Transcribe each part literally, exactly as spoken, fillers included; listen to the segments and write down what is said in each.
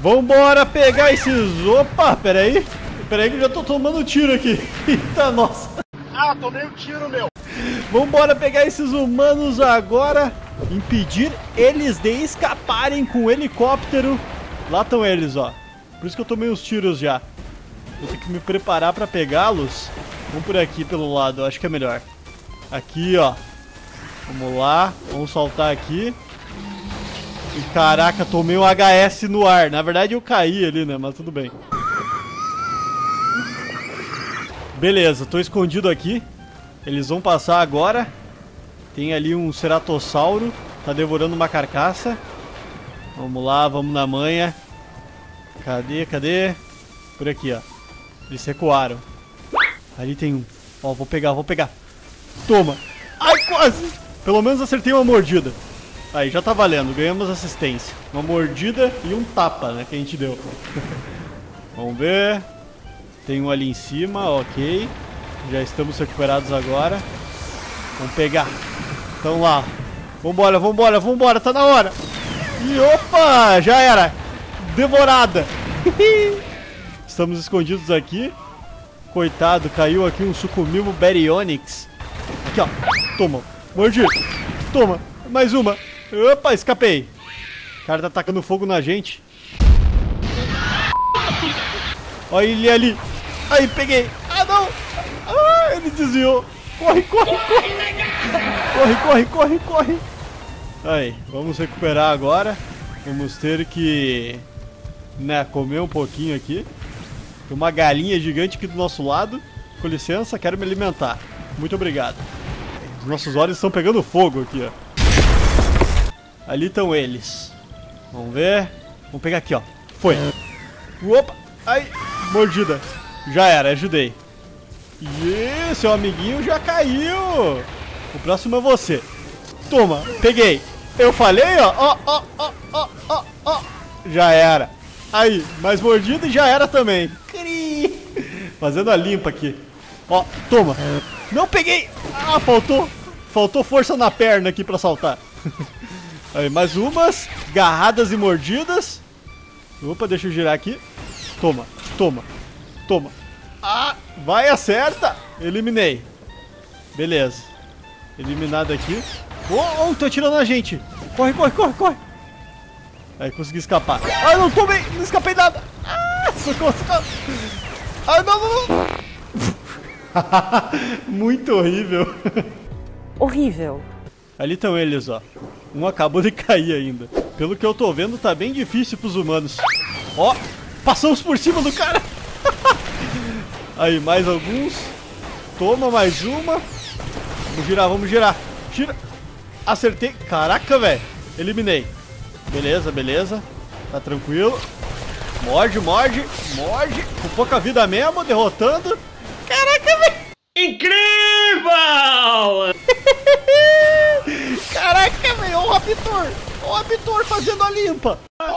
Vambora pegar esses... Opa, peraí. Peraí que eu já tô tomando tiro aqui. Eita, nossa. Ah, tomei um tiro, meu. Vambora pegar esses humanos agora. Impedir eles de escaparem com o helicóptero. Lá estão eles, ó. Por isso que eu tomei uns tiros já. Vou ter que me preparar pra pegá-los. Vamos por aqui pelo lado, acho que é melhor. Aqui, ó. Vamos lá. Vamos saltar aqui. E caraca, tomei um H S no ar. Na verdade eu caí ali, né? Mas tudo bem. Beleza, tô escondido aqui. Eles vão passar agora. Tem ali um ceratossauro. Tá devorando uma carcaça. Vamos lá, vamos na manha. Cadê, cadê? Por aqui, ó. Eles recuaram. Ali tem um. Ó, vou pegar, vou pegar. Toma. Ai, quase. Pelo menos acertei uma mordida. Aí, já tá valendo. Ganhamos assistência. Uma mordida e um tapa, né? Que a gente deu. Vamos ver. Tem um ali em cima, ok. Já estamos recuperados agora. Vamos pegar. Então lá. Vambora, vambora, vambora. Tá na hora. E opa, já era. Devorada. Estamos escondidos aqui. Coitado, caiu aqui um Sucumimo Baryonyx. Aqui, ó. Toma. Mordi. Toma. Mais uma. Opa, escapei. O cara tá atacando fogo na gente. Olha ele ali. Aí, peguei. Ah, não. Ah, ele desviou. Corre, corre, corre. Corre, corre, corre, corre. Aí, vamos recuperar agora. Vamos ter que... né, comer um pouquinho aqui. Tem uma galinha gigante aqui do nosso lado. Com licença, quero me alimentar. Muito obrigado. Os nossos olhos estão pegando fogo aqui, ó. Ali estão eles. Vamos ver. Vamos pegar aqui, ó. Foi. Opa. Ai. Mordida. Já era, ajudei. E seu amiguinho já caiu. O próximo é você. Toma. Peguei. Eu falei, ó. Ó, ó, ó, ó, ó, ó. Já era. Aí. Mais mordida e já era também. Cri. Fazendo a limpa aqui. Ó. Toma. Não peguei. Ah, faltou. Faltou força na perna aqui pra saltar. Aí, mais umas. Garradas e mordidas. Opa, deixa eu girar aqui. Toma, toma, toma. Ah, vai, acerta. Eliminei. Beleza. Eliminado aqui. Oh, oh, tô atirando na gente. Corre, corre, corre, corre. Aí, consegui escapar. Ah, não tomei, não escapei nada. Ah, socorro, socorro. Ah, não, não, não. Muito horrível. Horrível. Ali estão eles, ó. Um acabou de cair ainda. Pelo que eu tô vendo, tá bem difícil pros humanos. Ó, passamos por cima do cara. Aí, mais alguns. Toma, mais uma. Vamos girar, vamos girar. Gira. Acertei. Caraca, velho. Eliminei. Beleza, beleza. Tá tranquilo. Morde, morde, morde. Com pouca vida mesmo, derrotando. Caraca, velho. Incrível! Caraca, velho, olha o Raptor! Olha o Raptor fazendo a limpa! Olha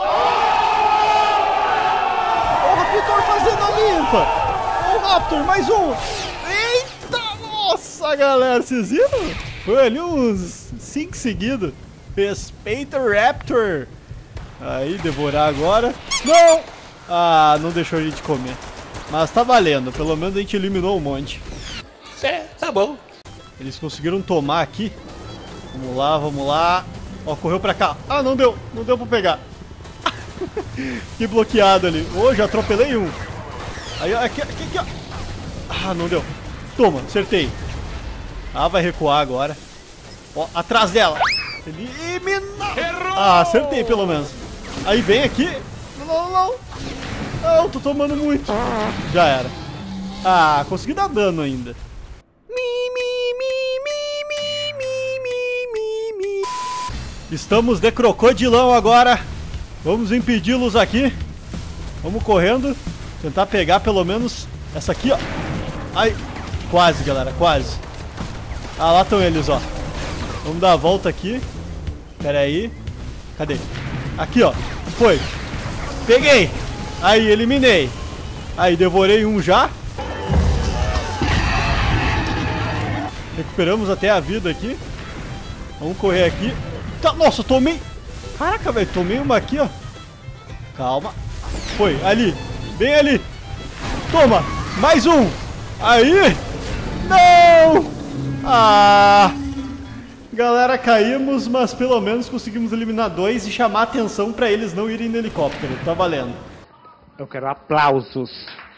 o Raptor fazendo a limpa! Olha o Raptor, mais um! Eita, nossa, galera, vocês viram? Foi ali uns cinco seguidos. Respeita o Raptor! Aí, devorar agora. Não! Ah, não deixou a gente comer. Mas tá valendo, pelo menos a gente eliminou um monte. É, tá bom. Eles conseguiram tomar aqui. Vamos lá, vamos lá. Ó, correu pra cá. Ah, não deu. Não deu pra pegar. Que bloqueado ali. Ô, oh, já atropelei um. Aí, ó, aqui, aqui, aqui, ó. Ah, não deu. Toma, acertei. Ah, vai recuar agora. Ó, atrás dela. Elimina. Ah, acertei pelo menos. Aí, vem aqui. Não, não, não. Não, tô tomando muito. Já era. Ah, consegui dar dano ainda. Estamos de crocodilão agora. Vamos impedi-los aqui. Vamos correndo. Tentar pegar pelo menos essa aqui, ó. Ai, quase, galera, quase. Ah, lá estão eles, ó. Vamos dar a volta aqui. Pera aí. Cadê? Aqui, ó. Foi. Peguei. Aí, eliminei. Aí, devorei um já. Recuperamos até a vida aqui. Vamos correr aqui. Tá, nossa, tomei. Caraca, velho, tomei uma aqui, ó. Calma. Foi, ali. Bem ali. Toma. Mais um. Aí. Não. Ah. Galera, caímos, mas pelo menos conseguimos eliminar dois e chamar atenção pra eles não irem no helicóptero. Tá valendo. Eu quero aplausos.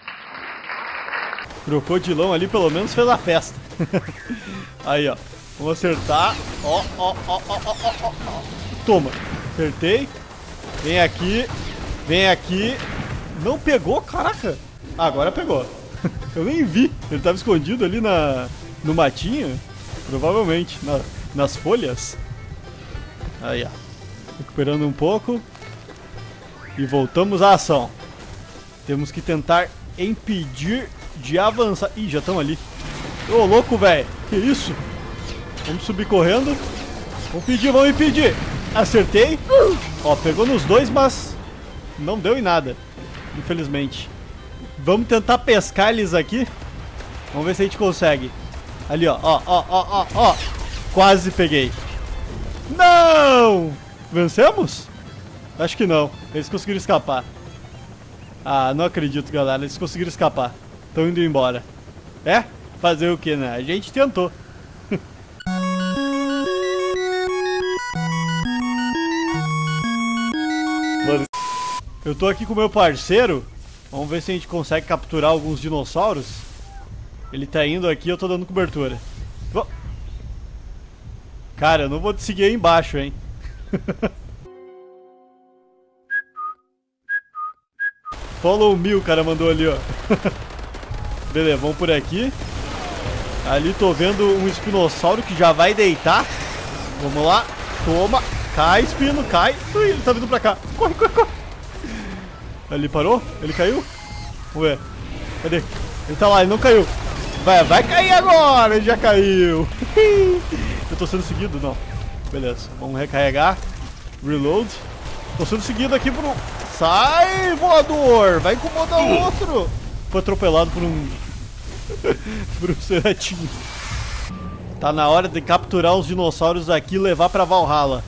Crocodilão ali pelo menos fez a festa. Aí, ó. Vamos acertar. Ó, ó, ó, ó, ó, ó, ó. Toma. Acertei. Vem aqui. Vem aqui. Não pegou? Caraca. Ah, agora pegou. Eu nem vi. Ele tava escondido ali na, no matinho. Provavelmente. Na, nas folhas. Aí, ó. Recuperando um pouco. E voltamos à ação. Temos que tentar impedir de avançar. Ih, já estão ali. Ô, louco, velho. Que isso? Vamos subir correndo. Vamos pedir, vamos impedir. Acertei. Ó, pegou nos dois, mas não deu em nada. Infelizmente. Vamos tentar pescar eles aqui. Vamos ver se a gente consegue. Ali, ó, ó, ó, ó, ó, ó. Quase peguei. Não! Vencemos? Acho que não. Eles conseguiram escapar. Ah, não acredito, galera. Eles conseguiram escapar. Estão indo embora. É? Fazer o que, né? A gente tentou. Mano, eu tô aqui com o meu parceiro. Vamos ver se a gente consegue capturar alguns dinossauros. Ele tá indo aqui, eu tô dando cobertura. Oh. Cara, eu não vou te seguir aí embaixo, hein? Follow me, o cara mandou ali, ó. Beleza, vamos por aqui. Ali tô vendo um espinossauro que já vai deitar. Vamos lá. Toma. Cai, espino, cai. Ui, ele tá vindo pra cá. Corre, corre, corre. Ali parou? Ele caiu? Vamos ver. Cadê? Ele tá lá, ele não caiu. Vai, vai cair agora. Ele já caiu. Eu tô sendo seguido? Não. Beleza, vamos recarregar. Reload. Tô sendo seguido aqui por um... Sai, voador! Vai incomodar o outro! Foi atropelado por um... por um ceratinho. Tá na hora de capturar os dinossauros aqui e levar pra Valhalla.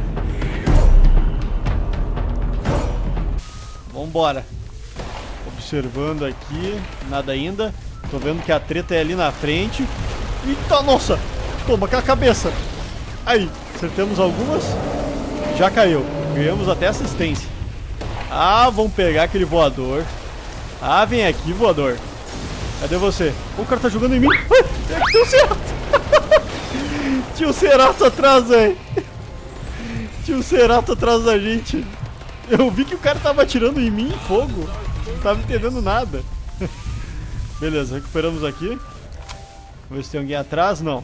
Vambora. Observando aqui. Nada ainda. Tô vendo que a treta é ali na frente. Eita, nossa! Toma com a cabeça! Aí, acertamos algumas. Já caiu. Ganhamos até assistência. Ah, vamos pegar aquele voador. Ah, vem aqui, voador. Cadê você? O cara tá jogando em mim. Ai, é que tem um cerato. Tinha um cerato atrás, velho. Tinha um cerato atrás da gente. Eu vi que o cara tava atirando em mim em fogo. Não tava entendendo nada. Beleza, recuperamos aqui. Vamos ver se tem alguém atrás. Não.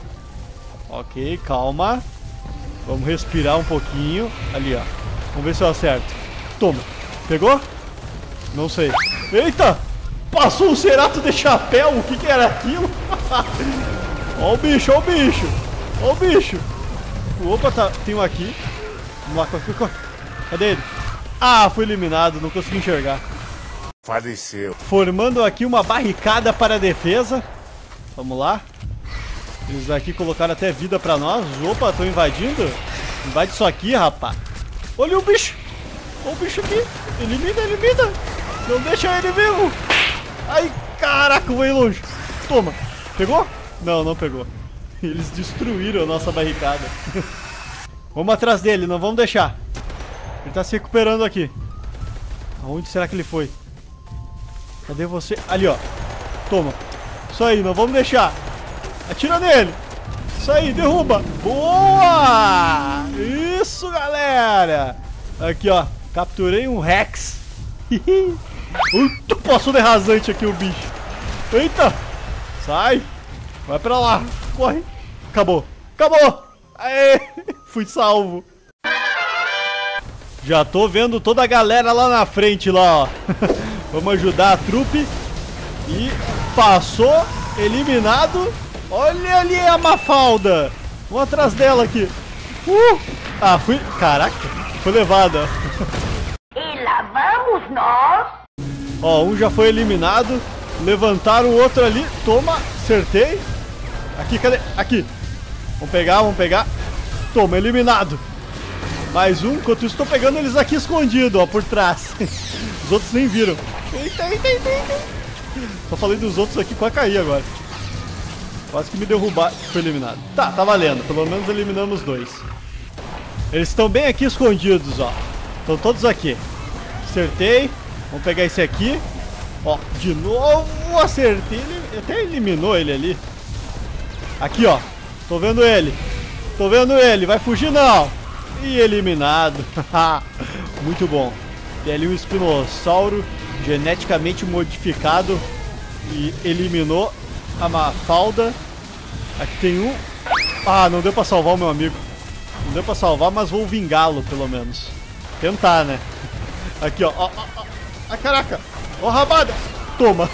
Ok, calma. Vamos respirar um pouquinho. Ali, ó. Vamos ver se eu acerto. Toma. Pegou? Não sei. Eita! Passou um cerato de chapéu. O que que era aquilo? Ó o bicho, ó o bicho. Ó o bicho. Opa, tá. Tem um aqui. Vamos lá, corre, corre. Cadê ele? Ah, foi eliminado. Não consegui enxergar. Faleceu. Formando aqui uma barricada para a defesa. Vamos lá. Eles aqui colocaram até vida pra nós. Opa, estão invadindo. Invade isso aqui, rapaz. Olha o bicho. Olha o bicho aqui. Elimina, elimina. Não deixa ele vivo. Ai, caraca, vou ir longe. Toma. Pegou? Não, não pegou. Eles destruíram a nossa barricada. Vamos atrás dele, não vamos deixar. Ele tá se recuperando aqui. Aonde será que ele foi? Cadê você? Ali, ó. Toma. Isso aí, não vamos deixar. Atira nele. Isso aí, derruba. Boa! Isso, galera. Aqui, ó. Capturei um Rex. Muito passou de rasante aqui o bicho. Eita. Sai. Vai pra lá. Corre. Acabou. Acabou. Aê. Fui salvo. Já tô vendo toda a galera lá na frente, lá, ó. Vamos ajudar a trupe. E passou. Eliminado. Olha ali a Mafalda. Vamos atrás dela aqui. Uh! Ah, fui... Caraca. Foi levada. E lá vamos nós. Ó, um já foi eliminado. Levantaram o outro ali. Toma. Acertei. Aqui, cadê? Aqui. Vamos pegar, vamos pegar. Toma, eliminado. Mais um. Enquanto isso, tô pegando eles aqui escondido, ó, por trás. Os outros nem viram. Eita, eita, eita, eita. Só falei dos outros aqui, quase caí agora. Quase que me derrubar. Foi eliminado. Tá, tá valendo. Pelo menos eliminamos dois. Eles estão bem aqui escondidos, ó. Estão todos aqui. Acertei. Vamos pegar esse aqui. Ó, de novo acertei. Ele até eliminou ele ali. Aqui, ó. Tô vendo ele. Tô vendo ele. Vai fugir, não. E eliminado. Muito bom. Tem ali um espinossauro geneticamente modificado. E eliminou a Mafalda. Aqui tem um. Ah, não deu pra salvar o meu amigo. Não deu pra salvar, mas vou vingá-lo, pelo menos. Tentar, né? Aqui, ó. Ó, ó, ó. Ah, caraca. Ó, rabada. Toma.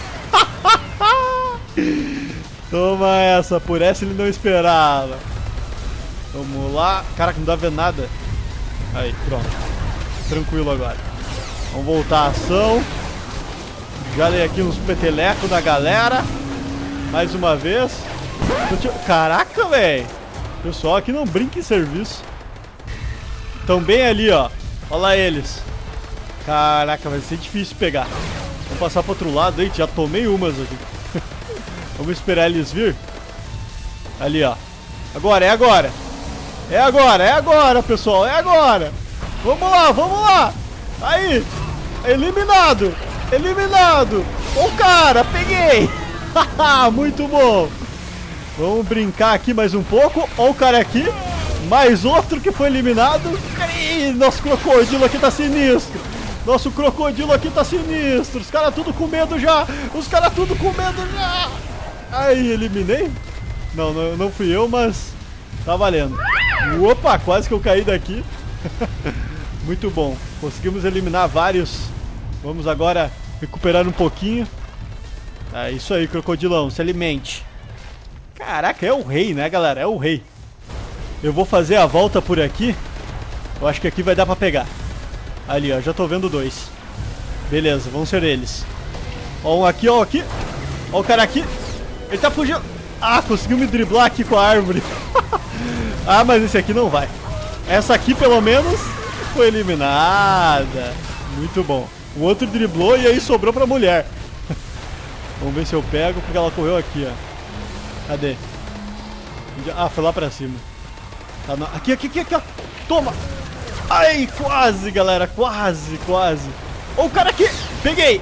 Toma essa. Por essa ele não esperava. Vamos lá. Caraca, não dá pra ver nada. Aí, pronto. Tranquilo agora. Vamos voltar à ação. Já dei aqui uns petelecos da galera. Mais uma vez. Caraca, velho. Pessoal aqui não brinca em serviço. Estão bem ali, ó. Olha lá eles. Caraca, vai ser difícil pegar. Vamos passar pro outro lado aí. Já tomei umas aqui. Vamos esperar eles vir. Ali, ó. Agora, é agora. É agora, é agora, pessoal. É agora. Vamos lá, vamos lá. Aí. Eliminado. Eliminado. Ô, cara, peguei. Muito bom. Vamos brincar aqui mais um pouco. Olha o cara aqui. Mais outro que foi eliminado. Ih, nosso crocodilo aqui tá sinistro. Nosso crocodilo aqui tá sinistro. Os caras tudo com medo já. Os caras tudo com medo já. Aí, eliminei? Não, não, não fui eu, mas tá valendo. Opa, quase que eu caí daqui. Muito bom. Conseguimos eliminar vários. Vamos agora recuperar um pouquinho. É isso aí, crocodilão. Se alimente. Caraca, é o rei, né, galera? É o rei. Eu vou fazer a volta por aqui. Eu acho que aqui vai dar pra pegar. Ali, ó, já tô vendo dois. Beleza, vão ser eles. Ó, um aqui, ó, aqui. Ó o cara aqui. Ele tá fugindo. Ah, conseguiu me driblar aqui com a árvore. Ah, mas esse aqui não vai. Essa aqui, pelo menos, foi eliminada. Muito bom. O outro driblou e aí sobrou pra mulher. Vamos ver se eu pego, porque ela correu aqui, ó. Cadê? Ah, foi lá pra cima. Tá na... Aqui, aqui, aqui, aqui, ó. Toma! Ai, quase, galera. Quase, quase. Ó o cara aqui. Peguei.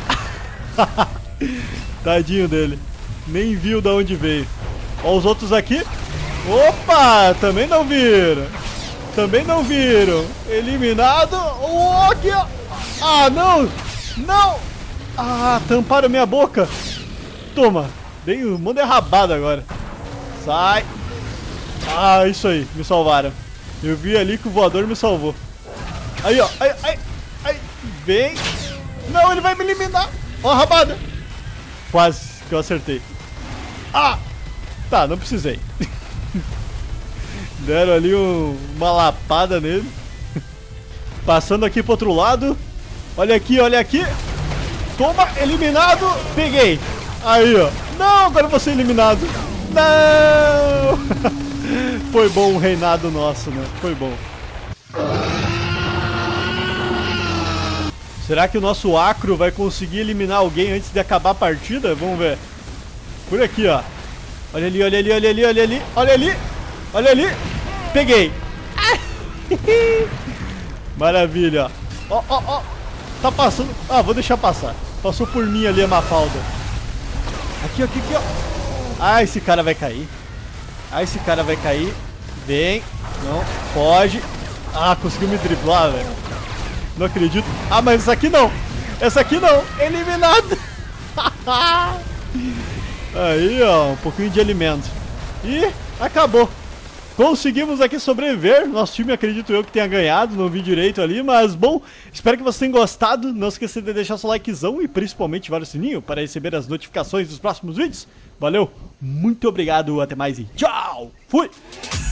Tadinho dele. Nem viu de onde veio. Ó os outros aqui. Opa, também não viram. Também não viram. Eliminado. Oh, aqui, ó. Ah, não. Não. Ah, tamparam minha boca. Toma. Dei um monte de rabada agora. Sai. Ah, isso aí. Me salvaram. Eu vi ali que o voador me salvou. Aí, ó. Ai, ai, ai. Vem. Não, ele vai me eliminar. Ó a rabada. Quase que eu acertei. Ah. Tá, não precisei. Deram ali um, uma lapada nele. Passando aqui pro outro lado. Olha aqui, olha aqui. Toma, eliminado. Peguei. Aí, ó. Não, agora eu vou ser eliminado. Não. Foi bom o reinado nosso, né? Foi bom. Será que o nosso Acro vai conseguir eliminar alguém antes de acabar a partida? Vamos ver. Por aqui, ó. Olha ali, olha ali, olha ali, olha ali. Olha ali. Olha ali. Peguei. Maravilha. Ó, ó, ó. Tá passando. Ah, vou deixar passar. Passou por mim ali a Mafalda. Aqui, aqui, aqui, ó. Ah, esse cara vai cair. Ah, esse cara vai cair. Vem. Não, foge. Ah, conseguiu me driblar, velho. Não acredito. Ah, mas essa aqui não. Essa aqui não. Eliminado. Aí, ó. Um pouquinho de alimento. E acabou. Conseguimos aqui sobreviver. Nosso time, acredito eu, que tenha ganhado. Não vi direito ali, mas bom. Espero que vocês tenham gostado. Não esqueça de deixar seu likezão e principalmente ativar o sininho para receber as notificações dos próximos vídeos. Valeu, muito obrigado, até mais e tchau! Fui!